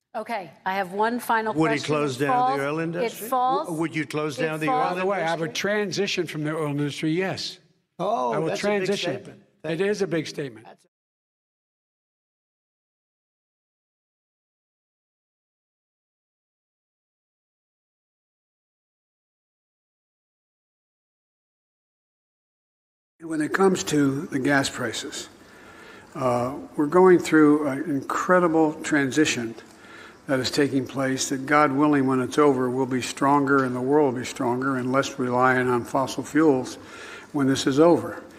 Okay, I have one final Would question. he close down the oil industry? It falls. Would you close down the oil By industry? the way, I would transition from the oil industry, yes. Oh, I will that's transition. a big statement. It is a big statement. When it comes to the gas prices, we're going through an incredible transition that is taking place that, God willing, when it's over, we'll be stronger and the world will be stronger and less reliant on fossil fuels when this is over.